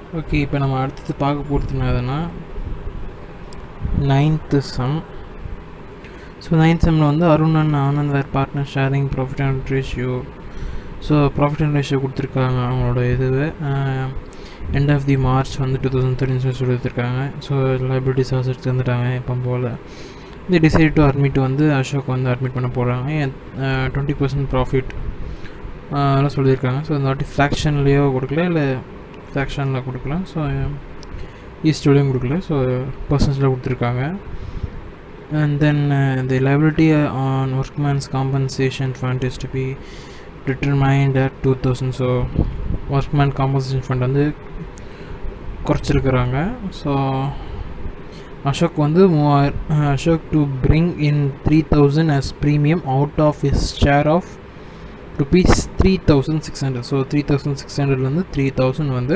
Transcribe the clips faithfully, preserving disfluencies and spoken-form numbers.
Okay, இப்போ நம்ம அடுத்தது பார்க்க போகிறது என்னதுன்னா நைன்த்து சம். ஸோ நைன்த் செம்மில் வந்து Arun and Anand were partner sharing profit and ratio. So profit and ratio கொடுத்துருக்காங்க அவங்களோட இதுவே எண்ட் ஆஃப் தி மார்ச் வந்து டூ தௌசண்ட் தேர்ட்டின் சொல்லி கொடுத்துருக்காங்க. ஸோ லைபிலிட்டிஸ் அசெட்ஸ் தந்துட்டாங்க இப்போ போல். இந்த டிசைட் டு அட்மிட் வந்து அசோக் வந்து அட்மிட் பண்ண போகிறாங்க. டுவெண்ட்டி பர்சன்ட் ப்ராஃபிட் அதெல்லாம் சொல்லியிருக்காங்க. ஸோ இந்த வாட்டி ஃப்ராக்ஷன்லேயோ கொடுக்கல, இல்லை ஃப்ராக்ஷனில் கொடுக்கல, ஸோ ஈஸ்ட்லேயும் கொடுக்கல, ஸோ பர்சன்ஸில் கொடுத்துருக்காங்க. And then uh, the liability on workman's compensation fund is to be determined at two thousand. So workman compensation fund வந்து குறைச்சிருக்கிறாங்க. ஸோ அசோக் வந்து மூவாயிரம் Ashok to bring in three thousand as premium out of his share of rupees three thousand six hundred. So three thousand six ஹண்ட்ரட்லேருந்து three thousand வந்து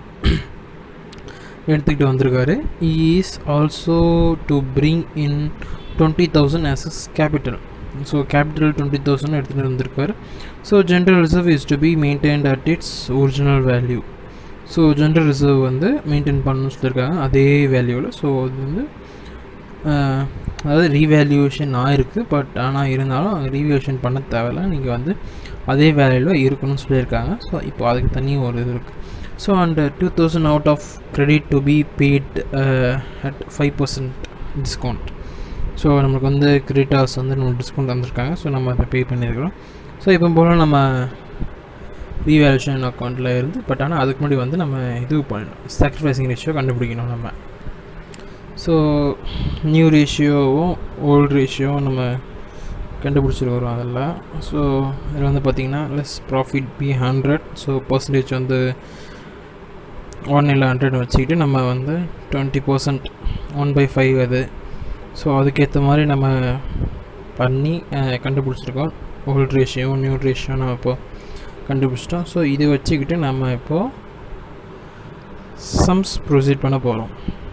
எடுத்துக்கிட்டு வந்திருக்காரு. Is also to bring in twenty thousand as his capital. So capital twenty thousand எடுத்துகிட்டு வந்திருக்காரு. So general reserve is to be maintained at its original value. So general reserve வந்து maintain பண்ணணும்னு சொல்லியிருக்காங்க அதே வேல்யூவில். ஸோ அது வந்து அதாவது ரீவேல்யூவேஷன் ஆகிருக்கு, பட் ஆனால் இருந்தாலும் ரீவேல்யூவேஷன் பண்ண தேவையில்ல, நீங்கள் வந்து அதே வேல்யூவில் இருக்கணும்னு சொல்லியிருக்காங்க. ஸோ இப்போ அதுக்கு தனியாக ஒரு இது இருக்குது. So and two thousand out of credit to be paid at five percent discount. So நம்மளுக்கு வந்து கிரெடிட்டார்ஸ் வந்து நம்ம டிஸ்கவுண்ட் தந்துருக்காங்க. ஸோ நம்ம அதை பே பண்ணியிருக்கிறோம். ஸோ இப்போ போல் நம்ம ரீவேல்யூஷன் அக்கௌண்ட்டில் இருந்து, பட் ஆனால் அதுக்கு முன்னாடி வந்து நம்ம இது பண்ணணும், சாக்ரிஃபைசிங் ரேஷியோ கண்டுபிடிக்கணும் நம்ம. ஸோ நியூ ரேஷியோவும் ஓல்டு ரேஷியோவும் நம்ம கண்டுபிடிச்சிருக்கிறோம் அதில். ஸோ இதில் வந்து பார்த்திங்கன்னா less profit be hundred. So percentage வந்து ஒன் இல்லை ஹண்ட்ரட் வச்சுக்கிட்டு நம்ம வந்து twenty percent one by five அது. ஸோ அதுக்கேற்ற மாதிரி நம்ம பண்ணி கண்டுபிடிச்சிருக்கோம். ஓல்டு ரேஷியோ நியூ ரேஷியோ நம்ம இப்போது கண்டுபிடிச்சிட்டோம். ஸோ இதை வச்சுக்கிட்டு நம்ம இப்போது சம்ஸ் ப்ரொசீட் பண்ண போகிறோம்.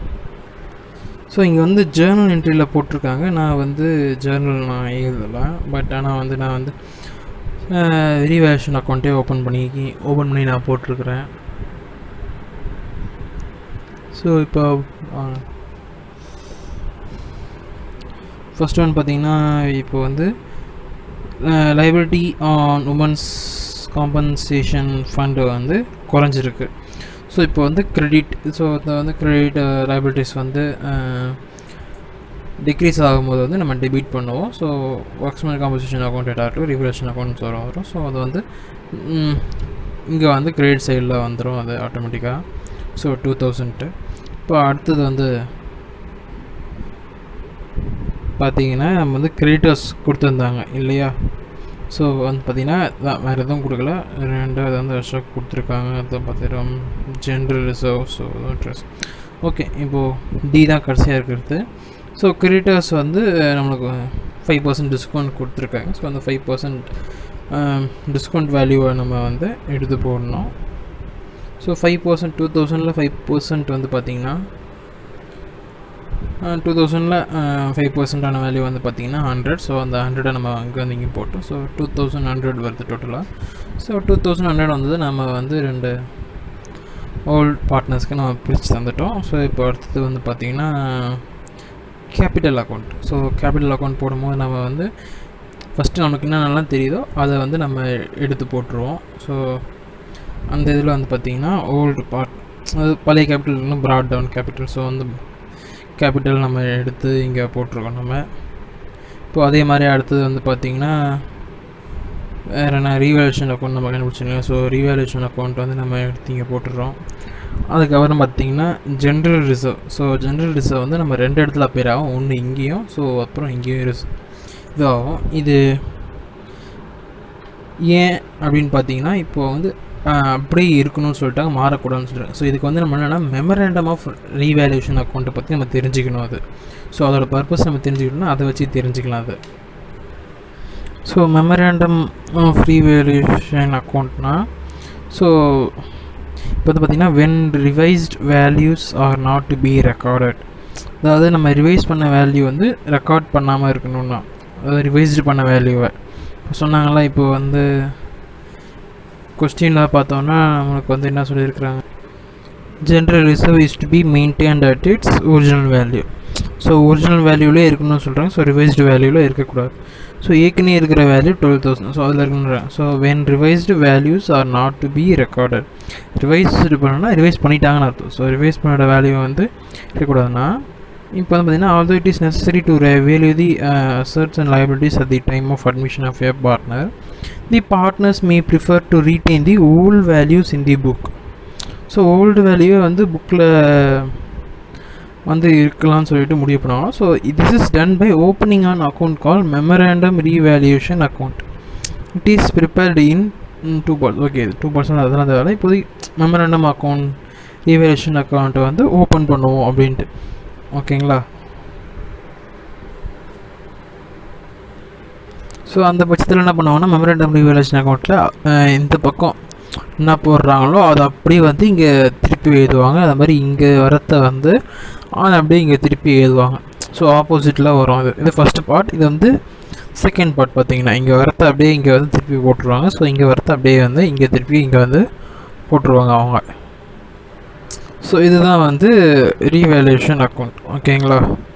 ஸோ இங்கே வந்து ஜேர்னல் என்ட்ரியில் போட்டிருக்காங்க. நான் வந்து ஜேர்னல் நான் எழுதலை, பட் ஆனால் வந்து நான் வந்து ரீவேல்யூஷன் அக்கௌண்ட்டே ஓப்பன் பண்ணி ஓப்பன் பண்ணி நான் போட்டிருக்கிறேன். ஸோ இப்போ ஃபஸ்ட் ஒன் பார்த்திங்கன்னா இப்போ வந்து liability on women's compensation fund வந்து குறைஞ்சிருக்கு. ஸோ இப்போ வந்து கிரெடிட், ஸோ இந்த வந்து கிரெடிட் லைபிலிட்டிஸ் வந்து டிக்ரீஸ் ஆகும்போது வந்து நம்ம டெபிட் பண்ணுவோம். ஸோ ஒர்க்ஸ்மேன் காம்பன்சேஷன் அக்கௌண்ட் ஆகட்டும், ரிவல்யூஷன் அக்கௌண்ட்ஸ் வரும் வரும் ஸோ அது வந்து இங்கே வந்து கிரெடிட் சைடில் வந்துடும் அது ஆட்டோமேட்டிக்காக. So two thousand. இப்போ அடுத்தது வந்து பார்த்திங்கன்னா நம்ம வந்து கிரெடிட்டர்ஸ் கொடுத்துருந்தாங்க இல்லையா. ஸோ வந்து பார்த்திங்கன்னா வேறு எதுவும் கொடுக்கல. ரெண்டாவது வந்து அசோக் கொடுத்துருக்காங்க. அதை பார்த்துட்டோம் ஜென்ரல் ரிசர்வ். ஸோ ட்ரெஸ் ஓகே. இப்போது டி தான் கடைசியாக இருக்கிறது. ஸோ கிரெடிட்டர்ஸ் வந்து நம்மளுக்கு ஃபைவ் பர்சன்ட் டிஸ்கவுண்ட் கொடுத்துருக்காங்க. ஸோ அந்த ஃபைவ் பர்சன்ட் டிஸ்கவுண்ட் வேல்யூவை நம்ம வந்து எடுத்து போடணும். ஸோ ஃபைவ் பர்சன்ட் டூ தௌசண்டில் ஃபைவ் பர்சன்ட் வந்து பார்த்திங்கன்னா டூ தௌசண்டில் ஃபைவ் பர்சன்டான வேல்யூ வந்து பார்த்திங்கன்னா ஹண்ட்ரட். ஸோ அந்த ஹண்ட்ரடை நம்ம அங்கே வந்து இங்கே போட்டோம். ஸோ டூ தௌசண்ட் ஹண்ட்ரட் வருது டோட்டலாக. ஸோ டூ தௌசண்ட் ஹண்ட்ரட் வந்தது நம்ம வந்து ரெண்டு ஓல்ட் பார்ட்னர்ஸ்க்கு நம்ம பிரித்து தந்துட்டோம். ஸோ இப்போ அடுத்தது வந்து பார்த்திங்கன்னா capital account. So capital account போடும்போது நம்ம வந்து ஃபஸ்ட்டு நமக்கு என்னென்னலாம் தெரியுதோ அதை வந்து நம்ம எடுத்து போட்டுருவோம். ஸோ அந்த இதில் வந்து பார்த்திங்கன்னா ஓல்டு பார்ட் அது பழைய capital brought down capital. So வந்து கேபிட்டல் நம்ம எடுத்து இங்கே போட்டிருக்கோம் நம்ம. இப்போது அதே மாதிரி அடுத்தது வந்து பார்த்திங்கன்னா வேறு என்ன ரீவேல்யூஷன் அக்கௌண்ட் நம்ம கண்டுபிடிச்சிருக்கோம். ஸோ ரீவேல்யூஷன் அக்கௌண்ட் வந்து நம்ம எடுத்து இங்கே போட்டுடுறோம். அதுக்கப்புறம் பார்த்திங்கன்னா general reserve. So general reserve வந்து நம்ம ரெண்டு இடத்துல அப்பேர் ஆகும், ஒன்று இங்கேயும் ஸோ அப்புறம் இங்கேயும் ரிஸ் இதாகும். இது ஏன் அப்படின்னு பார்த்தீங்கன்னா இப்போது வந்து அப்படியே இருக்கணும்னு சொல்லிட்டாங்க, மாறக்கூடாதுன்னு சொல்லிட்டாங்க. ஸோ இதுக்கு வந்து நம்ம என்னென்னா மெமரண்டம் ஆஃப் ரீவேல்யூஷன் அக்கௌண்ட்டை பற்றி நம்ம தெரிஞ்சுக்கணும் அது. ஸோ அதோட பர்பஸ் நம்ம தெரிஞ்சுக்கணும்னா அதை வச்சு தெரிஞ்சுக்கலாம் அது. ஸோ மெமரண்டம் ஆஃப் ரீவேல்யூஷன் அக்கௌண்ட்னா ஸோ இப்போ வந்து பார்த்திங்கன்னா when revised values are not to be recorded. அதாவது நம்ம ரிவைஸ் பண்ண வேல்யூ வந்து ரெக்கார்ட் பண்ணாமல் இருக்கணும்னா, அதாவது ரிவைஸ்டு பண்ண வேல்யூவை சொன்னாங்களா. இப்போ வந்து கொஸ்டினில் பார்த்தோன்னா நம்மளுக்கு வந்து என்ன சொல்லியிருக்கிறாங்க, general reserve is to be maintained at its original value. So original வேல்யூவிலே இருக்கணும்னு சொல்கிறாங்க. ஸோ ரிவைஸ்டு வேல்யூவில் இருக்கக்கூடாது. ஸோ ஏற்கனவே இருக்கிற வேல்யூ டுவெல் தௌசண்ட். ஸோ அதில் இருக்குன்றாங்க. So when revised values are not to be recorded. Revised பண்ணோன்னா ரிவைஸ் பண்ணிட்டாங்கன்னு அர்த்தம். ஸோ ரிவைஸ் பண்ணோட வேல்யூ வந்து இருக்கக்கூடாதுன்னா இப்போ வந்து பார்த்திங்கன்னா although it is necessary to value the assets and liabilities at the time of admission of a partner, the partners may prefer to retain the old values in the book. So old வேல்யூவை வந்து புக்கில் வந்து இருக்கலாம்னு சொல்லிட்டு முடிவு பண்ணுவாங்க. So this is done by opening an account call memorandum revaluation account. It is prepared in two parts. Okay, two percent அதெல்லாம் அந்த வேலை. இப்போதைக்கு மெமரண்டம் அக்கௌண்ட் ரீவேல்யூஷன் அக்கௌண்ட்டை வந்து ஓப்பன் பண்ணுவோம் அப்படின்ட்டு. ஓகேங்களா? ஸோ அந்த பட்சத்தில் என்ன பண்ணுவாங்கன்னா மெமரண்டம் ரீவேல்யூஷன் அக்கௌண்ட்டில் இந்த பக்கம் என்ன போடுறாங்களோ அதை அப்படியே வந்து இங்கே திருப்பி எழுதுவாங்க. அது மாதிரி இங்கே வரத்தை வந்து அதை அப்படியே இங்கே திருப்பி எழுதுவாங்க. ஸோ ஆப்போசிட்டில் வரும். இது இது ஃபஸ்ட்டு பார்ட். இது வந்து செகண்ட் பார்ட். பார்த்தீங்கன்னா இங்கே வரத்தை அப்படியே இங்கே வந்து திருப்பி போட்டுருவாங்க. ஸோ இங்கே வரத்தை அப்படியே வந்து இங்கே திருப்பி இங்கே வந்து போட்டுருவாங்க அவங்க. ஸோ இதுதான் வந்து ரீவேல்யூஷன் அக்கௌண்ட். ஓகேங்களா?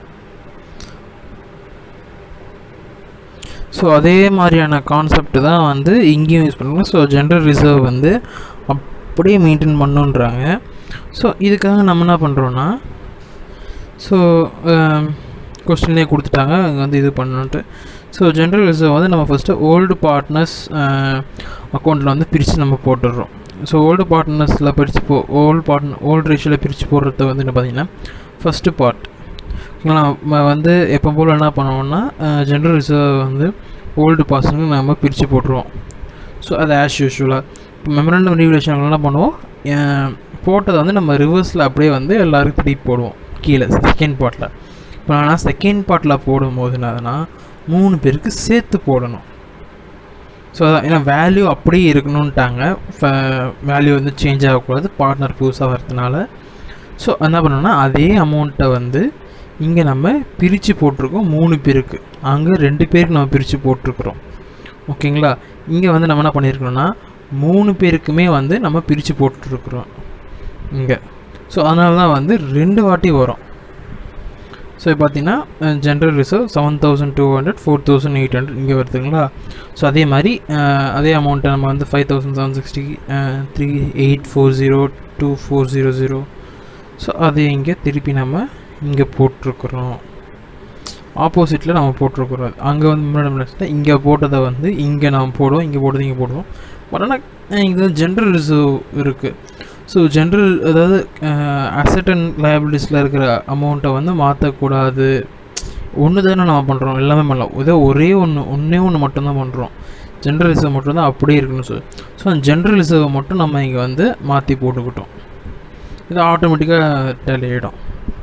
ஸோ அதே மாதிரியான கான்செப்ட் தான் வந்து இங்கேயும் யூஸ் பண்ணுறாங்க. ஸோ ஜென்ரல் ரிசர்வ் வந்து அப்படியே மெயின்டைன் பண்ணுன்றாங்க. ஸோ இதுக்காக நம்ம என்ன பண்ணுறோன்னா, ஸோ கொஸ்டினே கொடுத்துட்டாங்க அங்கே வந்து இது பண்ணணுன்ட்டு. ஸோ ஜென்ரல் ரிசர்வ் வந்து நம்ம ஃபஸ்ட்டு ஓல்டு பார்ட்னர்ஸ் அக்கௌண்ட்டில் வந்து பிரித்து நம்ம போட்டுடுறோம். ஸோ ஓல்டு பார்ட்னர்ஸில் பிரித்து போ ஓல்டு பார்ட்னர் ஓல்டு ரேஷியோவில் பிரித்து போடுறது வந்து என்ன பார்த்திங்கன்னா ஃபஸ்ட்டு பார்ட். ஓகேங்களா? நம்ம வந்து எப்போ போல் என்ன பண்ணுவோம்னா ஜென்ரல் ரிசர்வ் வந்து ஓல்டு பர்சனுக்கு நம்ம பிரித்து போட்டுருவோம். ஸோ அது ஆஸ் யூஷுவலாக இப்போ மெமரண்டம் ரீவேல்யூஷன் என்ன பண்ணுவோம், போட்டதை வந்து நம்ம ரிவர்ஸில் அப்படியே வந்து எல்லாருக்கும் திருப்பி போடுவோம் கீழே செகண்ட் பார்ட்டில். இப்போ ஆனால் செகண்ட் பார்ட்டில் போடும்போது என்னதுன்னா மூணு பேருக்கு சேர்த்து போடணும். ஸோ அதான் ஏன்னா வேல்யூ அப்படியே இருக்கணுன்ட்டாங்க. வேல்யூ வந்து சேஞ்ச் ஆகக்கூடாது பார்ட்னர் புதுசாக வரதுனால. ஸோ என்ன பண்ணோன்னா அதே அமௌண்ட்டை வந்து இங்கே நம்ம பிரித்து போட்டிருக்கோம் மூணு பேருக்கு. அங்கே ரெண்டு பேருக்கு நம்ம பிரித்து போட்டிருக்கிறோம். ஓகேங்களா? இங்கே வந்து நம்ம என்ன பண்ணியிருக்கோம்னா மூணு பேருக்குமே வந்து நம்ம பிரித்து போட்டுருக்குறோம் இங்கே. ஸோ அதனால தான் வந்து ரெண்டு வாட்டி வரும். ஸோ இப்போ பார்த்தீங்கன்னா general reserve seven thousand two hundred four thousand eight hundred இங்கே வருதுங்களா? ஸோ அதே மாதிரி அதே அமௌண்ட்டை நம்ம வந்து five thousand seven sixty three eight four zero two four zero zero so அதை இங்கே திருப்பி நம்ம இங்கே போட்டிருக்குறோம். ஆப்போசிட்டில் நம்ம போட்டிருக்குறோம். அங்கே வந்து முன்னாடி இங்கே போட்டதை வந்து இங்கே நம்ம போடுவோம், இங்கே போட்டது இங்கே போடுவோம். பட் ஆனால் இங்கே ஜென்ரல் ரிசர்வ் இருக்குது. ஸோ ஜென்ரல் அதாவது அசெட் அண்ட் லயபிலிட்டிஸில் இருக்கிற அமௌண்ட்டை வந்து மாற்றக்கூடாது. ஒன்று தானே நம்ம பண்ணுறோம், எல்லாமே பண்ணலாம். இதே ஒரே ஒன்று ஒன்றே ஒன்று மட்டும்தான் பண்ணுறோம். ஜென்ரல் ரிசர்வ் மட்டும்தான் அப்படியே இருக்குன்னு சொல்லி. ஸோ அந்த ஜென்ரல் ரிசர்வை மட்டும் நம்ம இங்கே வந்து மாற்றி போட்டுக்கிட்டோம். இது ஆட்டோமேட்டிக்காக டேலி ஆகிடும்.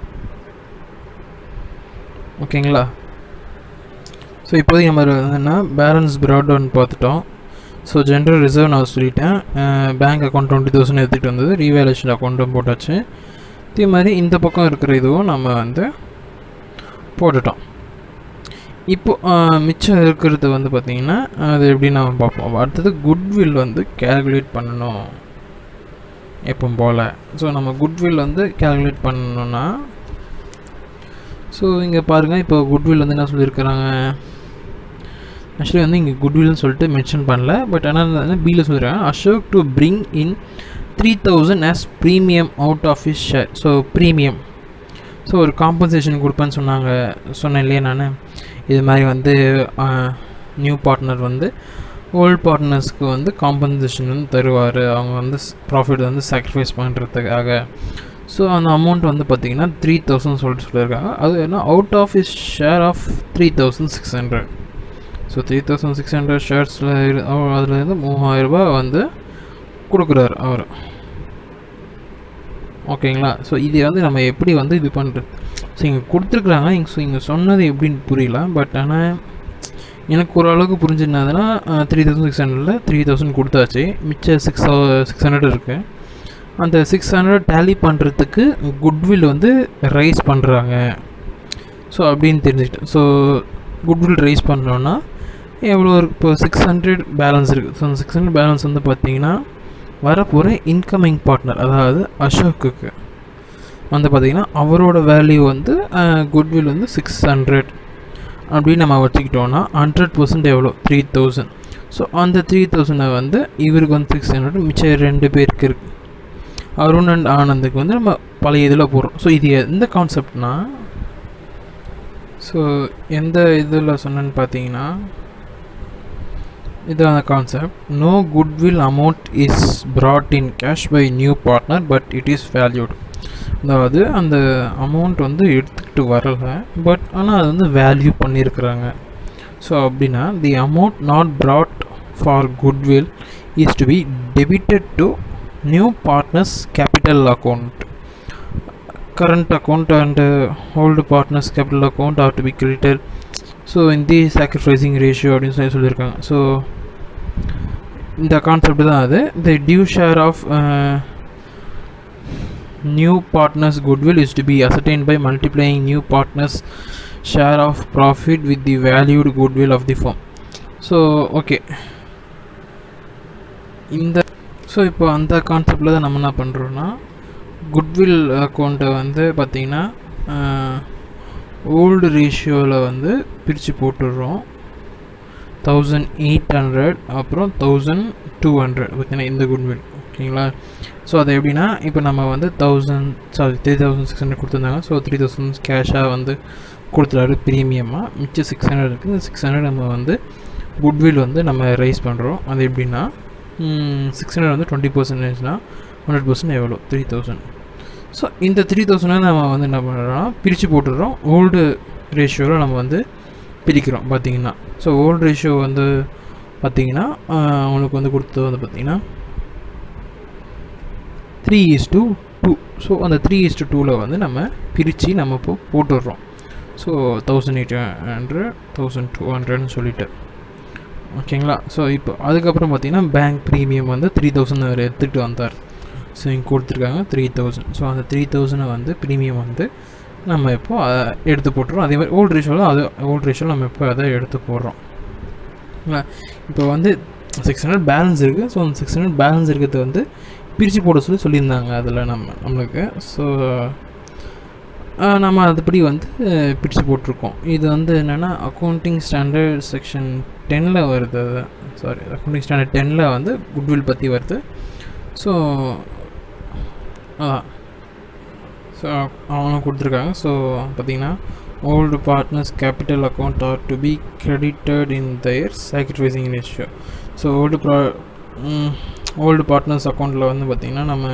ஓகேங்களா? ஸோ இப்போதைக்கு நம்ம என்னென்னா பேலன்ஸ் ப்ராட்அவுட் பார்த்துட்டோம். ஸோ ஜென்ரல் ரிசர்வ் நான் சொல்லிட்டேன். பேங்க் அக்கௌண்ட் டுவெண்ட்டி தௌசண்ட் எடுத்துகிட்டு வந்தது. ரீவேல்யூஷன் அக்கௌண்ட்டும் போட்டாச்சு. இதே மாதிரி இந்த பக்கம் இருக்கிற இதுவும் நம்ம வந்து போட்டுட்டோம். இப்போ மிச்சம் இருக்கிறது வந்து பார்த்திங்கன்னா அது எப்படி நம்ம பார்ப்போம். அடுத்தது குட்வில் வந்து கேல்குலேட் பண்ணணும் எப்போ போல். ஸோ நம்ம குட்வில் வந்து கேல்குலேட் பண்ணணுன்னா ஸோ இங்கே பாருங்கள். இப்போ குட்வில் வந்து என்ன சொல்லியிருக்கிறாங்க, ஆக்சுவலி வந்து இங்கே குட்வில்னு சொல்லிட்டு மென்ஷன் பண்ணல. பட் ஆனால் பியில் சொல்லியிருக்காங்க Ashok to bring in three thousand as premium out of his share. So premium so ஒரு காம்பன்சேஷன் கொடுப்பேன்னு சொன்னாங்க சொன்னேன் இல்லையா நான். இது மாதிரி வந்து நியூ பார்ட்னர் வந்து ஓல்டு பார்ட்னர்ஸ்க்கு வந்து காம்பன்சேஷன் வந்து தருவார். அவங்க வந்து ப்ராஃபிட் வந்து சாக்ரிஃபைஸ் பண்ணுறதுக்காக. ஸோ அந்த அமௌண்ட் வந்து பார்த்திங்கன்னா த்ரீ தௌசண்ட் சொல்லிட்டு சொல்லியிருக்காங்க. அது என்ன out of is share of three thousand six hundred. So three thousand six hundred ஷேர்ஸில் அதுலேருந்து மூவாயிரரூபா வந்து கொடுக்குறாரு அவர். ஓகேங்களா? ஸோ இதை வந்து நம்ம எப்படி வந்து இது பண்ணுறது. ஸோ இங்கே கொடுத்துருக்குறாங்க. இங்கே ஸோ இங்கே சொன்னது எப்படின்னு புரியல. பட் ஆனால் எனக்கு ஓரளவுக்கு புரிஞ்சுருந்ததுன்னா த்ரீ தௌசண்ட் சிக்ஸ் ஹண்ட்ரடில் த்ரீ தௌசண்ட் கொடுத்தாச்சு. மிச்சம் சிக்ஸ் சிக்ஸ் ஹண்ட்ரட் இருக்குது. அந்த சிக்ஸ் ஹண்ட்ரட் டேலி பண்ணுறதுக்கு குட்வில் வந்து ரைஸ் பண்ணுறாங்க. ஸோ அப்படின்னு தெரிஞ்சுக்கிட்டேன். ஸோ குட்வில் ரைஸ் பண்ணோன்னா எவ்வளோ இருக்குது. இப்போ சிக்ஸ் ஹண்ட்ரட் பேலன்ஸ் இருக்குது. ஸோ சிக்ஸ் ஹண்ட்ரட் பேலன்ஸ் வந்து பார்த்திங்கன்னா வரப்போகிற இன்கமிங் பார்ட்னர் அதாவது அசோக்குக்கு வந்து பார்த்திங்கன்னா அவரோட வேல்யூ வந்து குட்வில் வந்து சிக்ஸ் ஹண்ட்ரட் அப்படின்னு நம்ம வச்சுக்கிட்டோன்னா ஹண்ட்ரட் பர்சன்ட் எவ்வளோ த்ரீ தௌசண்ட். ஸோ அந்த த்ரீ தௌசண்டை வந்து இவருக்கு வந்து சிக்ஸ் ஹண்ட்ரட் மிச்சம் ரெண்டு பேருக்கு இருக்குது அருண் அண்ட் ஆனந்துக்கு வந்து நம்ம பழைய இதில் போடுறோம். ஸோ இது எந்த கான்செப்ட்னா ஸோ எந்த இதில் சொன்னேன்னு பார்த்தீங்கன்னா இதுதான் concept. No goodwill amount is brought in cash by new partner but it is valued. அதாவது அந்த அமௌண்ட் வந்து எடுத்துக்கிட்டு வரலை பட் ஆனால் அது வந்து வேல்யூ பண்ணியிருக்கிறாங்க. ஸோ அப்படின்னா the amount not brought for goodwill is to be debited to new partners capital account. current account and uh, old partners capital account are to be credited. So இந்த sacrificing ratio அப்படின்னு சொல்லி சொல்லியிருக்காங்க. So இந்த concept தான் அது. The due share of new partners goodwill is to be ascertained by multiplying new partners share of profit with the valued goodwill of the firm. So okay இந்த so இப்போ அந்த கான்செப்டில் தான் நம்ம என்ன பண்ணுறோன்னா குட்வில் அக்கௌண்ட்டை வந்து பார்த்திங்கன்னா ஓல்டு ரேஷியோவில் வந்து பிரித்து போட்டுடுறோம். தௌசண்ட் எயிட் ஹண்ட்ரட் அப்புறம் தௌசண்ட் டூ ஹண்ட்ரட் பார்த்தீங்கன்னா இந்த குட்வில் ஓகேங்களா. ஸோ அது எப்படின்னா இப்போ நம்ம வந்து thousand sorry three thousand six hundred கொடுத்துருந்தாங்க. ஸோ த்ரீ தௌசண்ட் கேஷாக வந்து கொடுத்துறாரு ப்ரீமியமாக. மிச்சம் சிக்ஸ் ஹண்ட்ரட் இருக்குது. இந்த சிக்ஸ் ஹண்ட்ரட் நம்ம வந்து குட்வில் வந்து நம்ம ரைஸ் பண்ணுறோம். அது எப்படின்னா சிக்ஸ் ஹண்ட்ரட் வந்து டுவெண்ட்டி பர்சன்டேஜ்னால் ஹண்ட்ரட் பர்சன்ட் எவ்வளோ த்ரீ தௌசண்ட். ஸோ இந்த த்ரீ தௌசண்டை நம்ம வந்து என்ன பண்ணுறோம்னா பிரித்து போட்டுடுறோம். ஓல்டு ரேஷியோவில் நம்ம வந்து பிரிக்கிறோம் பார்த்திங்கன்னா. ஸோ ஓல்டு ரேஷியோ வந்து பார்த்திங்கன்னா அவங்களுக்கு வந்து கொடுத்தது வந்து பார்த்திங்கன்னா three is two two. So அந்த த்ரீ இஸ் டூ டூவில் வந்து நம்ம பிரித்து நம்ம இப்போ போட்டுடுறோம். So thousand eight hundred thousand two ஹண்ட்ரட்னு சொல்லிட்டு ஓகேங்களா. ஸோ இப்போ அதுக்கப்புறம் பார்த்திங்கன்னா பேங்க் ப்ரீமியம் வந்து த்ரீ தௌசண்ட் அவர் எடுத்துகிட்டு வந்தார். ஸோ இங்கே கொடுத்துருக்காங்க த்ரீ தௌசண்ட். ஸோ அந்த த்ரீ தௌசண்டை வந்து ப்ரீமியம் வந்து நம்ம இப்போ அதை எடுத்து போட்டுறோம். அதே மாதிரி ஓல்டு ரேஷியோவில் அது ஓல்டு ரேஷியோவில் நம்ம இப்போ அதை எடுத்து போடுறோம். இப்போ வந்து சிக்ஸ் ஹண்ட்ரட் பேலன்ஸ் இருக்குது. ஸோ அந்த சிக்ஸ் ஹண்ட்ரட் பேலன்ஸ் இருக்கிறது வந்து பிரித்து போட சொல்லி சொல்லியிருந்தாங்க அதில் நம்ம நம்மளுக்கு. ஸோ நம்ம அதுபடி வந்து பிரித்து போட்டிருக்கோம். இது வந்து என்னென்னா அக்கௌண்டிங் ஸ்டாண்டர்ட் செக்ஷன் டென்னில் வருது. சாரி அக்கௌண்டிங் ஸ்டாண்டர்ட் டென்னில் வந்து குட்வில் பற்றி வருது. ஸோ அதான் ஸோ அவங்க கொடுத்துருக்காங்க. ஸோ பார்த்திங்கன்னா old partners capital account are to be credited in their sacrificing ratio. So old ப்ரா ஓல்டு பார்ட்னர்ஸ் அக்கௌண்ட்டில் வந்து பார்த்திங்கன்னா நம்ம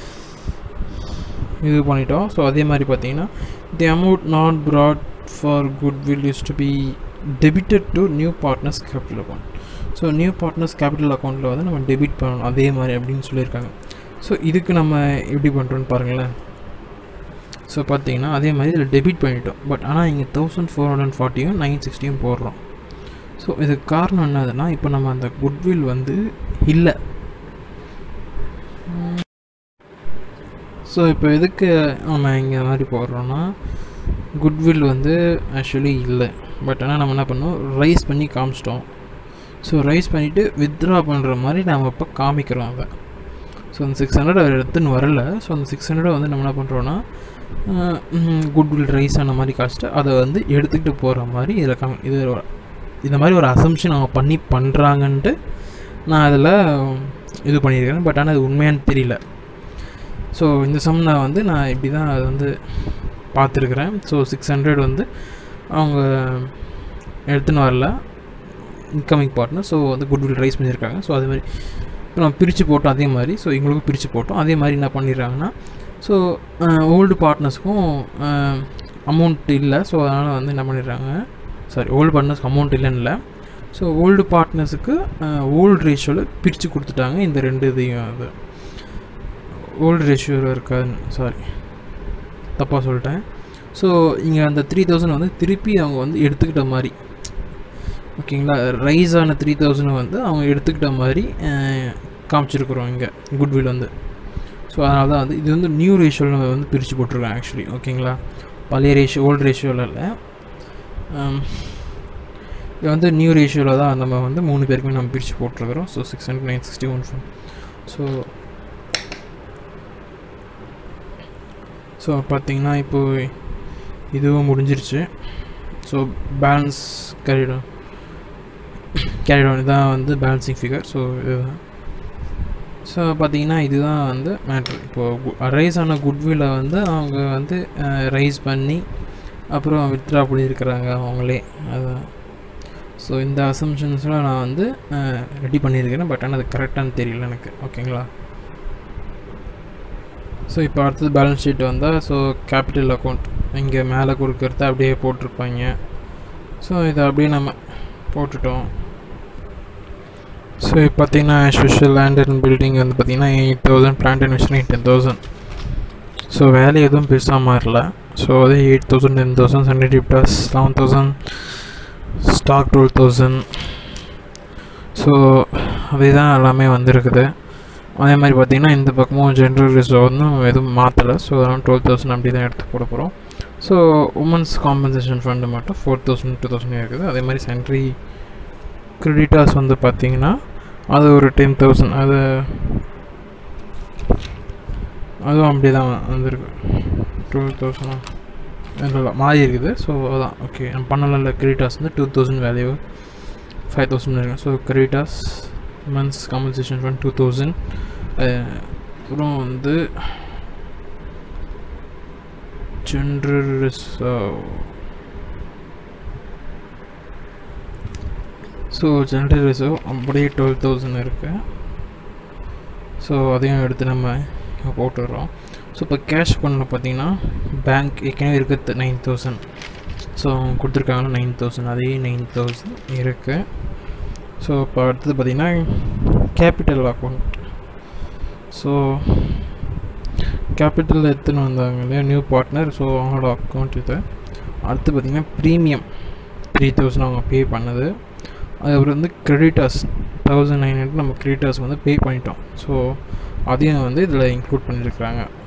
இது பண்ணிட்டோம். ஸோ அதே மாதிரி பார்த்திங்கன்னா the amount not brought for goodwill is to be debited to new partners capital account. So new partners capital அக்கௌண்ட்டில் வந்து நம்ம டெபிட் பண்ணணும் அதே மாதிரி அப்படின்னு சொல்லியிருக்காங்க. ஸோ இதுக்கு நம்ம எப்படி பண்ணுறோன்னு பாருங்களேன். ஸோ பார்த்தீங்கன்னா அதே மாதிரி இதில் டெபிட் பண்ணிட்டோம். பட் ஆனால் இங்கே தௌசண்ட் ஃபோர் ஹண்ட்ரட் ஃபார்ட்டியும் நைன் சிக்ஸ்டியும் போடுறோம். ஸோ இதுக்கு காரணம் என்னதுன்னா இப்போ நம்ம அந்த குட்வில் வந்து இல்லை. ஸோ இப்போ எதுக்கு நம்ம இங்கே மாதிரி போடுறோன்னா குட்வில் வந்து ஆக்சுவலி இல்லை. பட் ஆனால் நம்ம என்ன பண்ணோம் ரைஸ் பண்ணி காமிச்சிட்டோம். ஸோ ரைஸ் பண்ணிவிட்டு வித்ட்ரா பண்ணுற மாதிரி நம்ம இப்போ காமிக்கிறோம் அதை. ஸோ அந்த சிக்ஸ் ஹண்ட்ரட் அவர் எடுத்துன்னு வரல. ஸோ அந்த சிக்ஸ் ஹண்ட்ரட் வந்து நம்ம என்ன பண்ணுறோன்னா குட்வில் ரைஸ் ஆன மாதிரி காஸ்ட்டு அதை வந்து எடுத்துக்கிட்டு போகிற மாதிரி இதில் காமி இது இந்த மாதிரி ஒரு அசம்ஷன் அவங்க பண்ணி பண்ணுறாங்கன்ட்டு நான் அதில் இது பண்ணியிருக்கேன். பட் ஆனால் அது உண்மையானு தெரியல. ஸோ இந்த சம் நான் வந்து நான் இப்படி தான் அது வந்து பார்த்துருக்குறேன். ஸோ சிக்ஸ் ஹண்ட்ரட் வந்து அவங்க எடுத்துன்னு வரல இன்கமிங் பார்ட்னர். ஸோ வந்து குட்வில் ரைஸ் பண்ணியிருக்காங்க. ஸோ அதே மாதிரி இப்போ நம்ம பிரித்து போட்டோம் அதே மாதிரி. ஸோ இவங்களுக்கும் பிரித்து போட்டோம் அதே மாதிரி என்ன பண்ணிடுறாங்கன்னா ஸோ ஓல்டு பார்ட்னர்ஸ்க்கும் அமௌண்ட் இல்லை. ஸோ அதனால் வந்து என்ன பண்ணிடுறாங்க சாரி ஓல்டு பார்ட்னர்ஸ்க்கு அமௌண்ட் இல்லைன்னு இல்லை. ஸோ ஓல்டு பார்ட்னர்ஸுக்கு ஓல்டு ரேஷியோவில் பிரித்து கொடுத்துட்டாங்க இந்த ரெண்டு இதையும். அது ஓல்டு ரேஷியோவில் இருக்காதுன்னு சாரி தப்பாக சொல்லிட்டேன். ஸோ இங்கே அந்த த்ரீ தௌசண்ட் வந்து திருப்பி அவங்க வந்து எடுத்துக்கிட்ட மாதிரி ஓகேங்களா. ரைஸ் ஆன த்ரீ தௌசண்ட் வந்து அவங்க எடுத்துக்கிட்ட மாதிரி காமிச்சிருக்கிறோம் இங்கே குட்வில் வந்து. ஸோ அதனால தான் வந்து இது வந்து நியூ ரேஷியோவில் நம்ம வந்து பிரித்து போட்டிருக்கோம் ஆக்சுவலி ஓகேங்களா. பழைய ரேஷியோ ஓல்டு ரேஷியோவில் இல்லை. இது வந்து நியூ ரேஷியோவில் தான் நம்ம வந்து மூணு பேருக்குமே நம்ம பிரித்து போட்டிருக்கிறோம். So six hundred nine sixty one ஃபோன். ஸோ ஸோ பார்த்தீங்கன்னா இப்போது இதுவும் முடிஞ்சிருச்சு. ஸோ பேலன்ஸ் கேரிடும் கேரிடும் இதான் வந்து பேலன்சிங் ஃபிகர். ஸோ இதுதான். ஸோ பார்த்தீங்கன்னா இதுதான் வந்து மேட்ரு. இப்போது ரைஸ் ஆன குட்வில்லை வந்து அவங்க வந்து ரைஸ் பண்ணி அப்புறம் வித்ட்ரா பண்ணியிருக்கிறாங்க அவங்களே. அதுதான். ஸோ இந்த அசம்ஷன்ஸ்லாம் நான் வந்து ரெடி பண்ணியிருக்கிறேன். பட் ஆனால் அது கரெக்டானு தெரியல எனக்கு. ஓகேங்களா? ஸோ இப்போ அடுத்தது பேலன்ஸ் ஷீட் வந்தால், ஸோ கேபிட்டல் அக்கௌண்ட் இங்கே மேலே கொடுக்கறத அப்படியே போட்டிருப்பாங்க. ஸோ இதை அப்படியே நம்ம போட்டுட்டோம். ஸோ இப்போ பார்த்தீங்கன்னா ஸ்பெஷல் லேண்ட் அண்ட் பில்டிங் வந்து பார்த்திங்கன்னா eight thousand plant and machinery ten thousand. So வேலை எதுவும் பெருசாக மாறல. ஸோ அதே eight thousand ten thousand sundry debtors eleven thousand stock twelve thousand. So அதே தான் எல்லாமே வந்திருக்குது. அதே மாதிரி பார்த்திங்கன்னா இந்த பக்கமும் ஜென்ரல் ரிசர்வ் வந்து எதுவும் மாற்றலை. ஸோ அதெல்லாம் டுவெல் தௌசண்ட் அப்படி தான் எடுத்து போட போகிறோம். ஸோ உமன்ஸ் காம்பன்சேஷன் ஃபண்டு மட்டும் ஃபோர் தௌசண்ட் டூ தௌசண்ட் இருக்குது. அதே மாதிரி சென்ட்ரி கிரெடிட்டாஸ் வந்து பார்த்திங்கன்னா அது ஒரு டென் தௌசண்ட் அது அதுவும் அப்படி தான் வந்திருக்கு. டுவெல் தௌசண்ட் இல்லை மாறி இருக்குது. ஸோ அதான் ஓகே நம்ம பண்ணல. கிரெடிட்டாஸ் வந்து two thousand value five thousand இருக்குது. So creditors months compensation fund two thousand. அப்புறம் வந்து general reserve. So general reserve அப்படியே டுவெல் தௌசண்ட் இருக்குது. ஸோ அதையும் எடுத்து நம்ம போட்டுடுறோம். ஸோ இப்போ கேஷ் பண்ண பார்த்திங்கன்னா பேங்க் ஏற்கனவே இருக்குது நைன் தௌசண்ட். ஸோ அவங்க கொடுத்துருக்காங்கன்னா நைன் தௌசண்ட் அதே நைன் தௌசண்ட் இருக்குது. ஸோ இப்போ அடுத்தது பார்த்திங்கன்னா கேபிட்டல் அக்கௌண்ட். ஸோ கேபிட்டல் எடுத்துன்னு வந்தாங்க இல்லையா நியூ பார்ட்னர். ஸோ அவங்களோட அக்கௌண்ட் இது. அடுத்து பார்த்திங்கன்னா ப்ரீமியம் த்ரீ தௌசண்ட் அவங்க பே பண்ணது. அதுக்கப்புறம் வந்து கிரெடிட்டாஸ் தௌசண்ட் நைன் ஹண்ட்ரட் நம்ம கிரெடிட்டாஸ் வந்து பே பண்ணிட்டோம். ஸோ அதையும் வந்து இதில் இன்க்ளூட் பண்ணியிருக்கிறாங்க.